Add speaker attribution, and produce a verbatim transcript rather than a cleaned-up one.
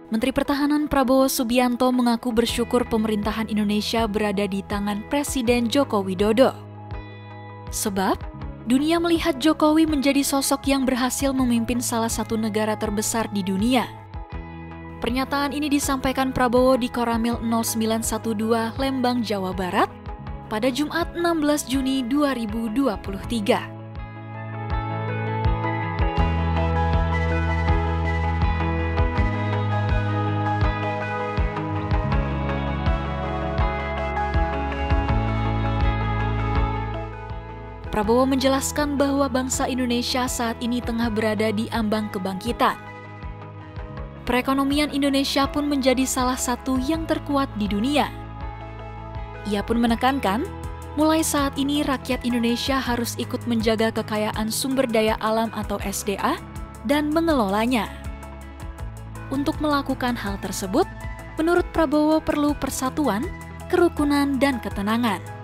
Speaker 1: Menteri Pertahanan Prabowo Subianto mengaku bersyukur pemerintahan Indonesia berada di tangan Presiden Joko Widodo. Sebab, dunia melihat Jokowi menjadi sosok yang berhasil memimpin salah satu negara terbesar di dunia. Pernyataan ini disampaikan Prabowo di Koramil nol sembilan satu dua Lembang, Jawa Barat pada Jumat enam belas Juni dua ribu dua puluh tiga. Prabowo menjelaskan bahwa bangsa Indonesia saat ini tengah berada di ambang kebangkitan. Perekonomian Indonesia pun menjadi salah satu yang terkuat di dunia. Ia pun menekankan, mulai saat ini rakyat Indonesia harus ikut menjaga kekayaan sumber daya alam atau S D A dan mengelolanya. Untuk melakukan hal tersebut, menurut Prabowo perlu persatuan, kerukunan, dan ketenangan.